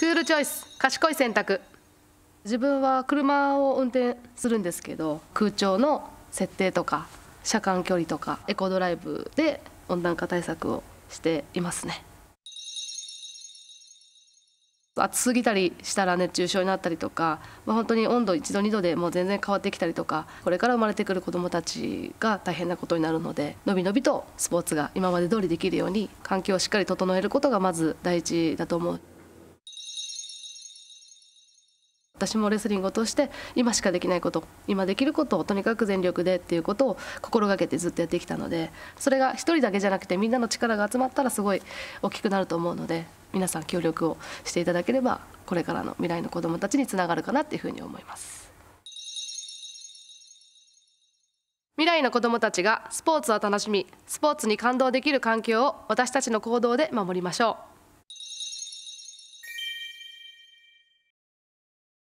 クールチョイス、賢い選択。自分は車を運転するんですけど、空調の設定とか車間距離とかエコドライブで温暖化対策をしていますね。暑すぎたりしたら熱中症になったりとか、本当に温度1度2度でもう全然変わってきたりとか、これから生まれてくる子どもたちが大変なことになるので、のびのびとスポーツが今まで通りできるように環境をしっかり整えることがまず第一だと思う。私もレスリングを通して今しかできないこと、今できることをとにかく全力でっていうことを心がけてずっとやってきたので、それが一人だけじゃなくてみんなの力が集まったらすごい大きくなると思うので、皆さん協力をしていただければこれからの未来の子どもたちにつながるかなっていうふうに思います。未来の子どもたちがスポーツを楽しみ、スポーツに感動できる環境を私たちの行動で守りましょう。